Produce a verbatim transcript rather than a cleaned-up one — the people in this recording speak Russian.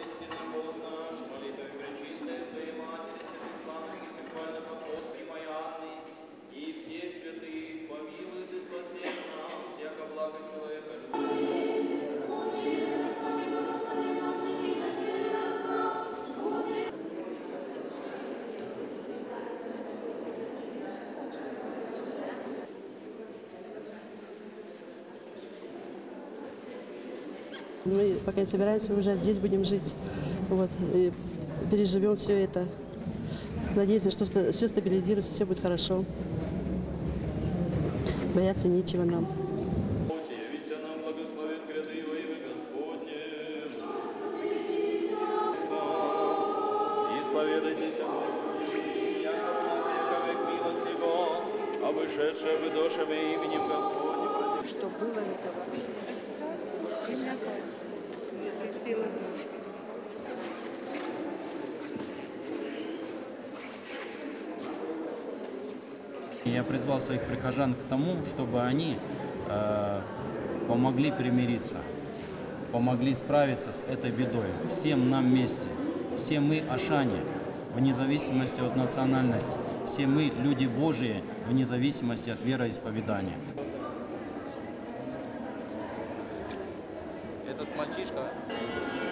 Мы пока не собираемся уезжать, здесь будем жить. Вот, и переживем все это. Надеемся, что все стабилизируется, все будет хорошо. Бояться нечего нам. Что было этого? Я призвал своих прихожан к тому, чтобы они э, помогли примириться, помогли справиться с этой бедой. Всем нам вместе. Все мы ашане, вне зависимости от национальности. Все мы люди Божии, вне зависимости от вероисповедания. Этот мальчишка